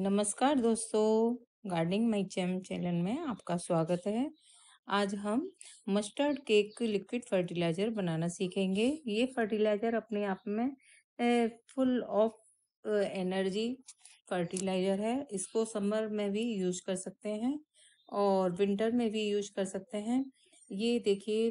नमस्कार दोस्तों, gardening my channel में आपका स्वागत है। आज हम मस्टर्ड केक लिक्विड फर्टिलाइजर बनाना सीखेंगे। ये फर्टिलाइजर अपने आप में फुल ऑफ एनर्जी फर्टिलाइजर है। इसको समर में भी यूज कर सकते हैं और विंटर में भी यूज कर सकते हैं। ये देखिए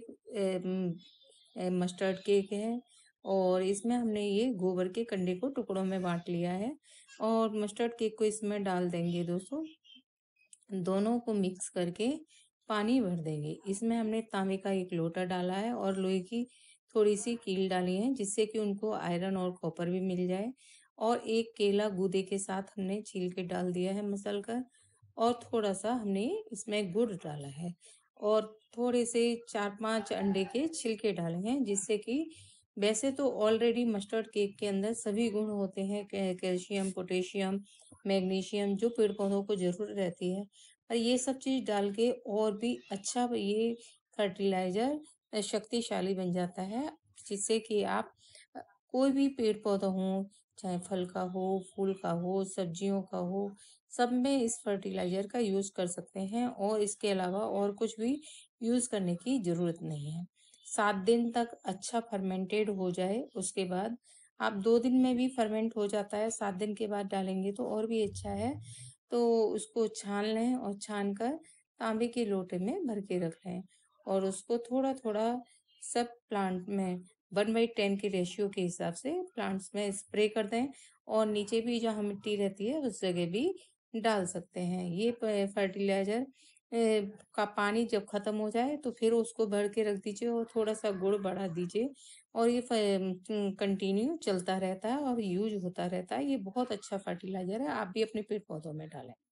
मस्टर्ड केक है और इसमें हमने ये गोबर के कंडे को टुकड़ों में बांट लिया है और मस्टर्ड केक को इसमें डाल देंगे दोस्तों। दोनों को मिक्स करके पानी भर देंगे। इसमें हमने तांबे का एक लोटा डाला है और लोहे की थोड़ी सी कील डाली है जिससे कि उनको आयरन और कॉपर भी मिल जाए। और एक केला गूदे के साथ हमने छील के डाल दिया है मसल कर। और थोड़ा सा हमने इसमें गुड़ डाला है और थोड़े से 4-5 अंडे के छिलके डाले हैं जिससे कि वैसे तो ऑलरेडी मस्टर्ड केक के अंदर सभी गुण होते हैं, कैल्शियम, पोटेशियम, मैग्नीशियम, जो पेड़ पौधों को जरूरत रहती है। और ये सब चीज डाल के और भी अच्छा ये फर्टिलाइजर शक्तिशाली बन जाता है जिससे कि आप कोई भी पेड़ पौधा हो, चाहे फल का हो, फूल का हो, सब्जियों का हो, सब में इस फर्टिलाइजर का यूज कर सकते हैं और इसके अलावा और कुछ भी यूज करने की जरूरत नहीं है। 7 दिन तक अच्छा फर्मेंटेड हो जाए उसके बाद आप 2 दिन में भी फर्मेंट हो जाता है। 7 दिन के बाद डालेंगे तो और भी अच्छा है। तो उसको छान लें और छान कर तांबे के लोटे में भर के रख लें और उसको थोड़ा थोड़ा सब प्लांट में 1/10 के रेशियो के हिसाब से प्लांट्स में स्प्रे कर दें और नीचे भी जहाँ मिट्टी रहती है उस जगह भी डाल सकते हैं। ये फर्टिलाइजर का पानी जब खत्म हो जाए तो फिर उसको भर के रख दीजिए और थोड़ा सा गुड़ बढ़ा दीजिए और ये कंटिन्यू चलता रहता है और यूज होता रहता है। ये बहुत अच्छा फर्टिलाइजर है, आप भी अपने पेड़ पौधों में डालें।